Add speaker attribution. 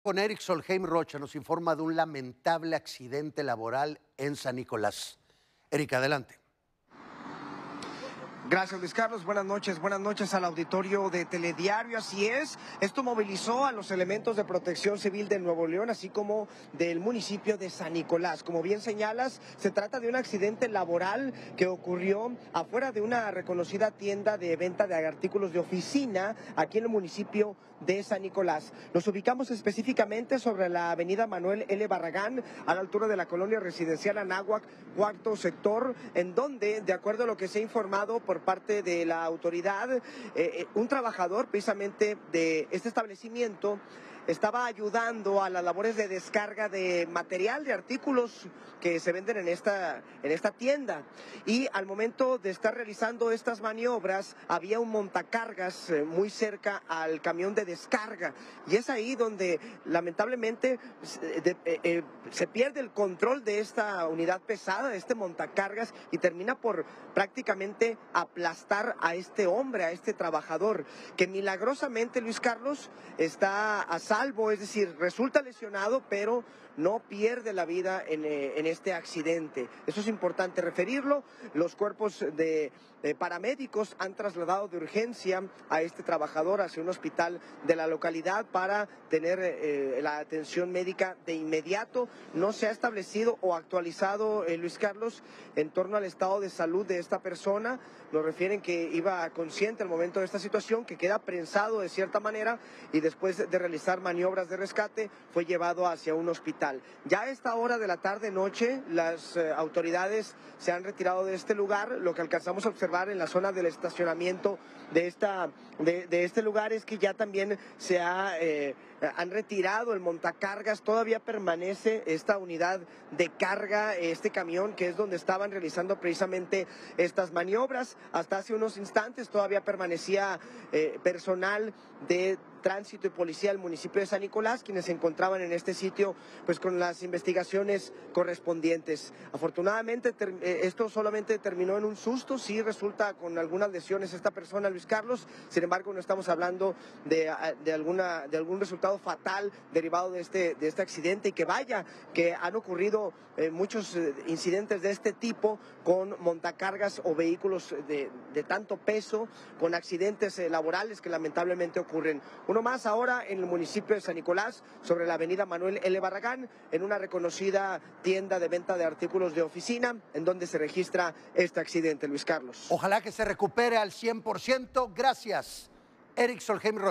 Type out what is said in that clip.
Speaker 1: Con Eric Solheim Rocha nos informa de un lamentable accidente laboral en San Nicolás. Eric, adelante.
Speaker 2: Gracias, Luis Carlos. Buenas noches al auditorio de Telediario. Así es, esto movilizó a los elementos de Protección Civil de Nuevo León, así como del municipio de San Nicolás. Como bien señalas, se trata de un accidente laboral que ocurrió afuera de una reconocida tienda de venta de artículos de oficina aquí en el municipio de San Nicolás. Nos ubicamos específicamente sobre la avenida Manuel L. Barragán, a la altura de la colonia residencial Anáhuac, cuarto sector, en donde, de acuerdo a lo que se ha informado por parte de la autoridad, un trabajador precisamente de este establecimiento estaba ayudando a las labores de descarga de material, de artículos que se venden en esta tienda. Y al momento de estar realizando estas maniobras, había un montacargas muy cerca al camión de descarga. Y es ahí donde lamentablemente se pierde el control de esta unidad pesada, de este montacargas, y termina por prácticamente aplastar a este hombre, a este trabajador, que milagrosamente, Luis Carlos, está a salvo, es decir, resulta lesionado, pero no pierde la vida en este accidente. Eso es importante referirlo. Los cuerpos de paramédicos han trasladado de urgencia a este trabajador hacia un hospital de la localidad para tener la atención médica de inmediato. No se ha establecido o actualizado, Luis Carlos, en torno al estado de salud de esta persona. Nos refieren que iba consciente al momento de esta situación, que queda prensado de cierta manera y después de realizar maniobras de rescate fue llevado hacia un hospital. Ya a esta hora de la tarde-noche las autoridades se han retirado de este lugar. Lo que alcanzamos a observar en la zona del estacionamiento de este lugar es que ya también han retirado el montacargas. Todavía permanece esta unidad de carga, este camión, que es donde estaban realizando precisamente estas maniobras. Hasta hace unos instantes todavía permanecía personal de tránsito y policía del municipio de San Nicolás, quienes se encontraban en este sitio pues con las investigaciones correspondientes. Afortunadamente esto solamente terminó en un susto. Sí resulta con algunas lesiones esta persona, Luis Carlos. Sin embargo, no estamos hablando de algún resultado fatal derivado de este accidente, y que vaya que han ocurrido muchos incidentes de este tipo con montacargas o vehículos de tanto peso, con accidentes laborales que lamentablemente ocurren. Uno más ahora en el municipio de San Nicolás, sobre la avenida Manuel L. Barragán, en una reconocida tienda de venta de artículos de oficina, en donde se registra este accidente, Luis Carlos.
Speaker 1: Ojalá que se recupere al 100%. Gracias, Eric Solheim Rocha.